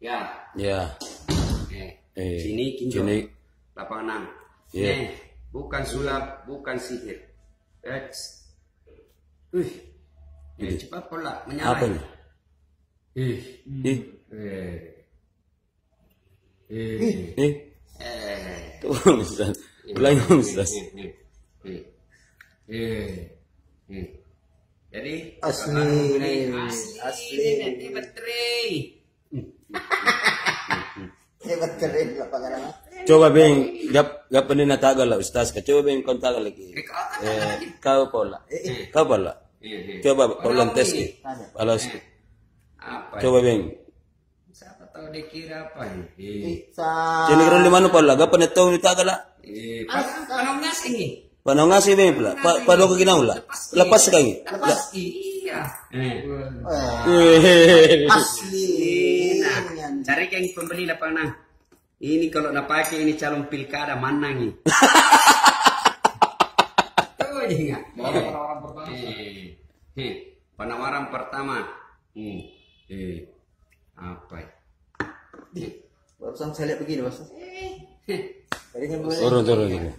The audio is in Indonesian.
Ya. Ya. Sini kinjo. Sini. Lapangan 6. Ya. Bukan sulap, bukan sihir. Cepat pola menyala. Apa nih? Tuh, Ustaz. Ulangi, Ustaz. Jadi Asli. nanti baterai. Hebat keren lapangan. Coba beng, gap ni natagal lah Ustaz. Coba beng kontak lagi. Kau pola. Kau pola. Coba pola tes ni. Balas. Apa? Coba beng. Siapa tahu dia kira apa ini? Sini kira di mana pola? Gap ni tahu ni tagal lah. Panong ngas ini. Panau ngasih beng pula. Pado ke ginau lah. Lepas sekali. Lepas iya. Asli. Nah, cari yang pembeli lapangan. Ini kalau nak pakai ini calon pilkada mana nih? Tahu aja nggak? Penawaran pertama. Penawaran pertama. Apa? Barusan saya lihat begini, Bos. Tadi kan Turun.